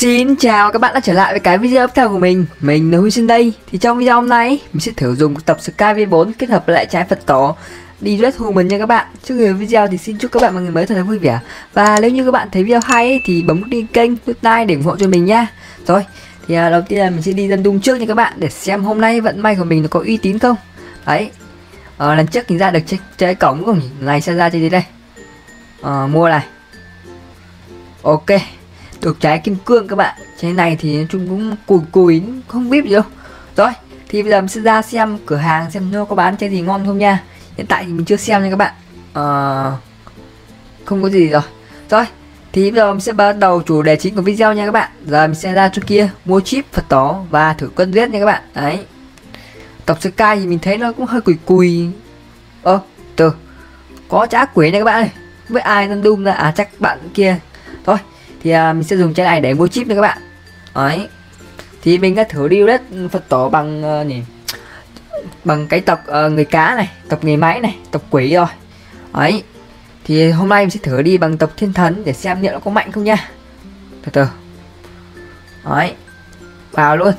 Xin chào các bạn đã trở lại với cái video tiếp theo của mình là Huy Sinh đây. Thì trong video hôm nay mình sẽ thử dùng tập Sky V4 kết hợp với lại trái Phật tổ đi Red Human nha các bạn. Trước khi video thì xin chúc các bạn một ngày mới thật là vui vẻ. Và nếu như các bạn thấy video hay ấy, thì bấm nút đăng kênh, nút like để ủng hộ cho mình nha. Rồi, thì đầu tiên là mình sẽ đi dân dung trước nha các bạn, để xem hôm nay vận may của mình nó có uy tín không. Đấy, lần trước mình ra được trái cổng không nhỉ? Này sẽ ra chơi gì đây? Mua này. Ok, được trái kim cương các bạn. Trái này thì nói chung cũng cùi không biết gì đâu. Rồi, thì bây giờ mình sẽ ra xem cửa hàng xem nó có bán trái gì ngon không nha. Hiện tại thì mình chưa xem nha các bạn. Không có gì rồi. Rồi, thì bây giờ mình sẽ bắt đầu chủ đề chính của video nha các bạn. Giờ mình sẽ ra chỗ kia mua chip Phật tổ và thử quân giết nha các bạn. Đấy, tập Sky thì mình thấy nó cũng hơi cùi. Từ có trái quỷ này các bạn ơi. Với ai đang đung ra chắc bạn kia. Thôi thì mình sẽ dùng trái này để mua chip nha các bạn. Đấy, thì mình đã thử đi Red Phật tổ bằng bằng cái tộc người cá này, tộc người máy này, tộc quỷ rồi. Đấy, thì hôm nay mình sẽ thử đi bằng tộc thiên thần để xem liệu nó có mạnh không nha. Từ từ. Đấy, vào luôn.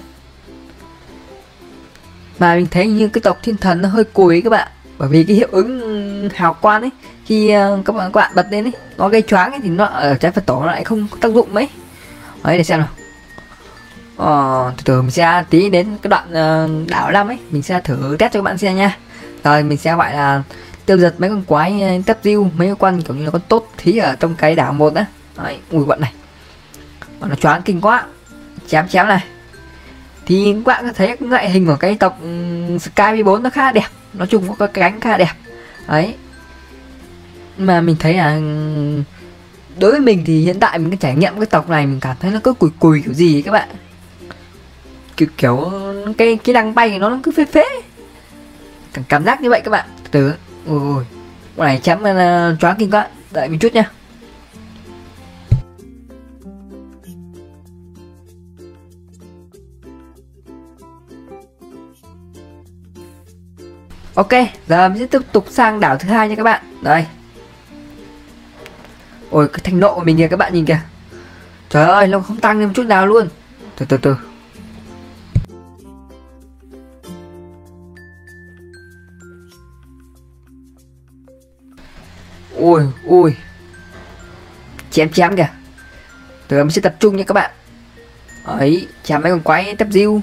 Mà mình thấy như cái tộc thiên thần nó hơi cùi các bạn, bởi vì cái hiệu ứng hào quang ấy khi các bạn bật lên ấy nó gây choáng ấy, thì nó ở trái Phật tổ nó lại không tác dụng mấy. Đấy, để xem nào. Từ từ mình sẽ tí đến cái đoạn đảo 5 ấy mình sẽ thử test cho các bạn xem nha. Rồi mình sẽ gọi là tiêu diệt mấy con quái tép diêu, mấy con quan kiểu như là con tốt thí ở trong cái đảo 1 á. Đấy, ui bọn này nó choáng kinh quá. Chém này thì các bạn có thấy ngoại hình của cái tộc Sky V4 nó khá đẹp, nói chung có cái cánh khá đẹp. Đấy, mà mình thấy là đối với mình thì hiện tại mình cái trải nghiệm cái tộc này mình cảm thấy nó cứ cùi kiểu gì ấy các bạn, kiểu cái đăng bay nó cứ phế cảm giác như vậy các bạn. Từ ôi con này chém choáng kinh quá, đợi mình chút nha. Ok, giờ mình sẽ tiếp tục sang đảo thứ hai nha các bạn. Đây. Ôi cái thanh nộ của mình kìa các bạn nhìn kìa. Trời ơi, nó không tăng lên một chút nào luôn. Từ. Ui. Chém kìa. Từ mình sẽ tập trung nha các bạn. Ấy, chém mấy con quái tép diêu.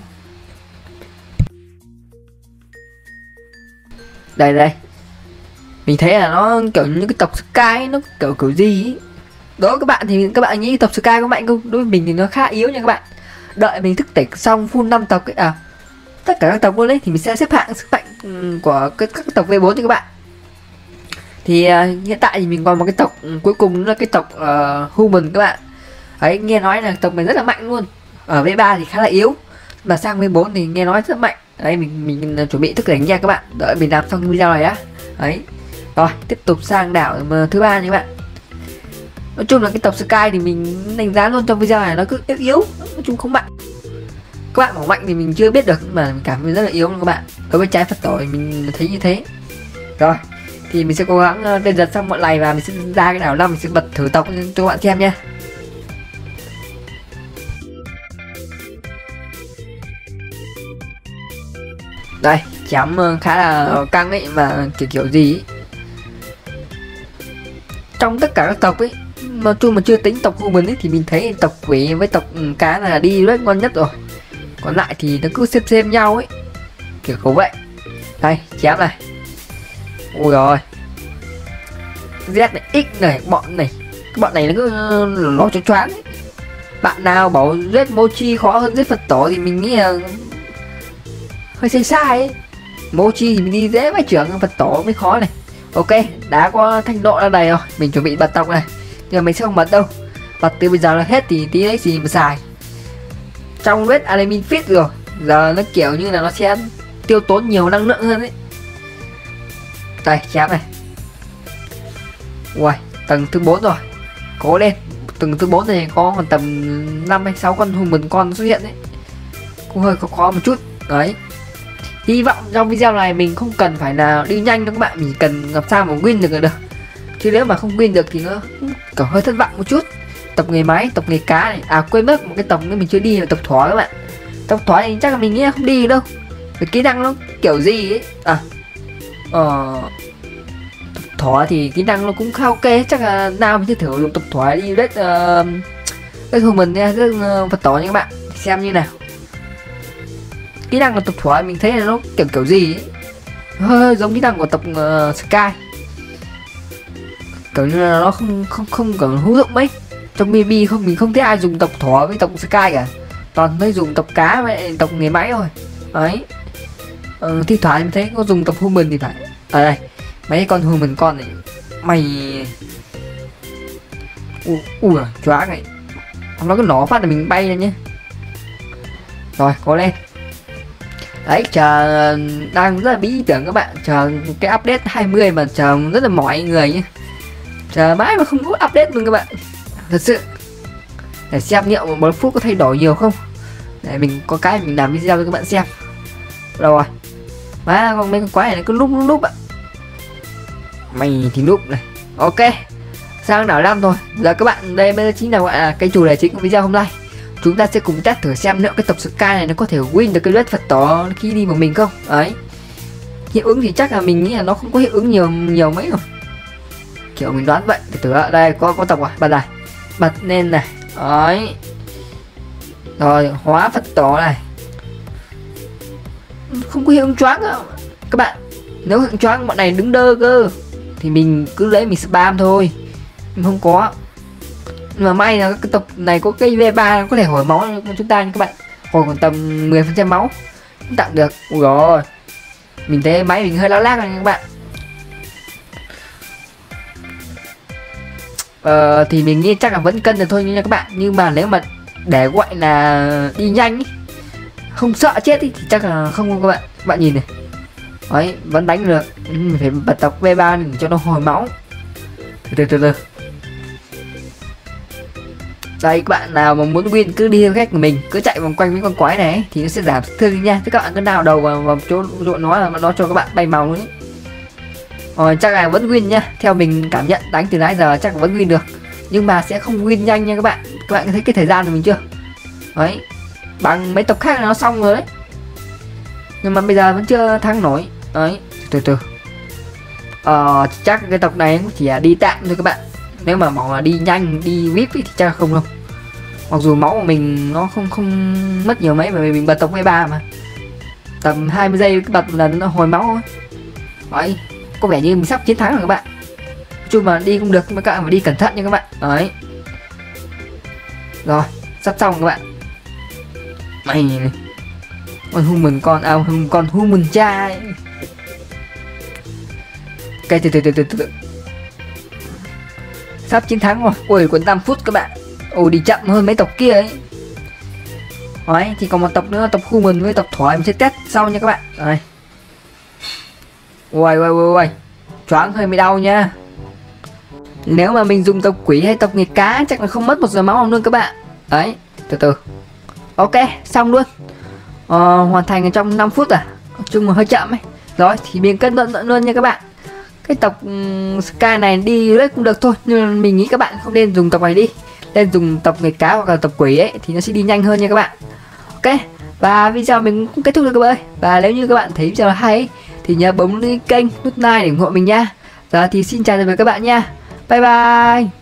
Đây. Mình thấy là nó kiểu như cái tộc Sky nó kiểu gì ấy. Đối với các bạn thì các bạn nghĩ tộc Sky có mạnh không? Đối với mình thì nó khá yếu nha các bạn. Đợi mình thức tỉnh xong full 5 tộc ấy, tất cả các tộc luôn đấy thì mình sẽ xếp hạng sức mạnh của các tộc V4 cho các bạn. Thì hiện tại thì mình còn một cái tộc cuối cùng là cái tộc Human các bạn. Ấy, nghe nói là tộc này rất là mạnh luôn. Ở V3 thì khá là yếu, mà sang V4 thì nghe nói rất mạnh. Đấy, mình chuẩn bị thức tỉnh nha các bạn. Đợi mình làm xong video này đã. Đấy. Rồi, tiếp tục sang đảo thứ ba nha các bạn. Nói chung là cái tộc Sky thì mình đánh giá luôn trong video này nó cứ yếu, nói chung không mạnh. Các bạn bảo mạnh thì mình chưa biết được, nhưng mà mình cảm thấy rất là yếu luôn các bạn. Đối với trái Phật tổ thì mình thấy như thế. Rồi, thì mình sẽ cố gắng lên giật xong mọi này và mình sẽ ra cái đảo 5 mình sẽ bật thử tộc cho các bạn xem nha. Đây, chém khá là căng ấy, mà kiểu gì ấy. Trong tất cả các tộc ấy, nói chung mà chưa tính tộc Human ấy, thì mình thấy tộc quỷ với tộc cá là đi rất ngon nhất rồi. Còn lại thì nó cứ xem nhau ấy, kiểu vậy. Đây, chém này. Ui rồi, Z này, X này, bọn này nó cứ lo cho choáng ấy. Bạn nào bảo giết Mochi khó hơn giết Phật tổ thì mình nghĩ là hơi sai ấy. Mochi thì mình đi dễ với trưởng, Phật tổ mới khó này. Ok, đã có thanh độ ra đầy rồi, mình chuẩn bị bật tộc này, nhưng mà mình sẽ không bật đâu, bật từ bây giờ là hết thì tí đấy gì mà xài. Trong Red Admin Fit rồi, giờ nó kiểu như là nó sẽ tiêu tốn nhiều năng lượng hơn đấy. Đây, chém này. Ui, tầng thứ 4 rồi, cố lên. Tầng thứ 4 này có còn tầm 5 hay 6 con Human con xuất hiện đấy, cũng hơi khó một chút. Đấy, hy vọng trong video này mình không cần phải là đi nhanh đâu các bạn, mình cần làm sao mà win được là được, chứ nếu mà không win được thì nó kiểu hơi thất vọng một chút. tộc người máy, tộc người cá này. À quên mất một cái tộc nữa mình chưa đi là tộc thỏ các bạn. Tộc thỏ thì chắc là mình nghĩ là không đi đâu. Cái kỹ năng nó kiểu gì ấy. Tộc thỏ thì kỹ năng nó cũng khá ok, chắc là nào mình sẽ thử dùng tộc thỏ đi đất đất human nha, đất vật tổ nha các bạn, xem như nào. Kỹ năng của tộc thỏ mình thấy là nó kiểu gì ấy. Hơi giống kỹ năng của tộc Sky, kiểu như là nó không kiểu hữu dụng mấy. Trong BB mình không thấy ai dùng tộc thỏ với tộc Sky cả, toàn thấy dùng tộc cá với tộc người máy thôi đấy. Thi thoảng mình thấy có dùng tộc human thì phải. Ở đây mấy con human con này mày choáng này, nó cứ nổ phát là mình bay lên nhé. Rồi có lên đấy, chờ đang rất là bí ý tưởng các bạn, chờ cái update 20 mà chờ rất là mỏi người nhé, chờ mãi mà không có update luôn các bạn, thật sự. Để xem liệu một phút có thay đổi nhiều không, để mình có cái mình làm video cho các bạn xem. Rồi má con mấy con quái này cứ núp ạ, mày thì núp này. Ok, sang đảo 5 rồi. Giờ các bạn, đây mới chính là gọi là cái chủ đề chính của video hôm nay. Chúng ta sẽ cùng test thử xem liệu cái tộc Sky này nó có thể win được cái đất Phật tổ khi đi một mình không. Đấy. Hiệu ứng thì chắc là mình nghĩ là nó không có hiệu ứng nhiều mấy rồi. Kiểu mình đoán vậy. Từ từ đây có tộc à, bật này. Bật lên này. Đấy. Rồi, hóa Phật tổ này. Không có hiệu ứng choáng đâu các bạn. Nếu hiệu ứng choáng bọn này đứng đơ cơ thì mình cứ lấy mình spam thôi. Mình không có. Mà may là cái tộc này có cây V3 có thể hồi máu cho chúng ta nha các bạn. Hồi còn tầm 10% máu cũng tặng được. Ui rồi, mình thấy máy mình hơi láo lác rồi nha các bạn. Thì mình nghĩ chắc là vẫn cân được thôi nha các bạn. Nhưng mà nếu mà để gọi là đi nhanh ý, không sợ chết ý, thì chắc là không các bạn. Các bạn nhìn này. Đấy, vẫn đánh được. Mình phải bật tộc V3 để cho nó hồi máu. Từ từ. Đây, các bạn nào mà muốn win cứ đi theo cách của mình, cứ chạy vòng quanh với con quái này thì nó sẽ giảm thương nha. Thế các bạn cứ đào đầu vào chỗ nó là nó cho các bạn bay màu luôn ấy. Rồi chắc là vẫn win nha. Theo mình cảm nhận đánh từ nãy giờ chắc là vẫn win được, nhưng mà sẽ không win nhanh nha các bạn. Các bạn thấy cái thời gian của mình chưa? Đấy, bằng mấy tộc khác là nó xong rồi đấy, nhưng mà bây giờ vẫn chưa thắng nổi. Đấy, từ chắc cái tộc này chỉ là đi tạm thôi các bạn. Nếu mà bảo là đi nhanh đi VIP thì chắc là không đâu. Mặc dù máu của mình nó không mất nhiều mấy, bởi vì mình bật tộc 13 mà tầm 20 giây cái bật một lần nó hồi máu thôi. Đấy, có vẻ như mình sắp chiến thắng rồi các bạn. Nói chung mà đi cũng được, nhưng mà các bạn phải đi cẩn thận nha các bạn. Đấy, rồi sắp xong các bạn. Mày này, con human con human trai. Ok, từ sắp chiến thắng rồi. Ui, còn 5 phút các bạn. Ồ, đi chậm hơn mấy tộc kia ấy. Đấy, thì còn một tộc nữa, tộc human với tộc thỏ mình sẽ test sau nha các bạn. Đây. Ui, choáng hơi bị đau nha. Nếu mà mình dùng tộc quỷ hay tộc người cá chắc là không mất 1 giờ máu luôn các bạn. Đấy, từ. Ok, xong luôn. Hoàn thành trong 5 phút à. Nói chung là hơi chậm ấy. Rồi, thì mình cân luận luôn nha các bạn. Cái tộc Sky này đi đấy cũng được thôi, nhưng mình nghĩ các bạn không nên dùng tộc này đi, nên dùng tộc người cá hoặc là tộc quỷ ấy thì nó sẽ đi nhanh hơn nha các bạn. Ok, và video mình cũng kết thúc rồi các bạn ơi. Và nếu như các bạn thấy video hay ấy, thì nhớ bấm kênh, nút like để ủng hộ mình nha. Giờ thì xin chào tạm biệt các bạn nha. Bye bye.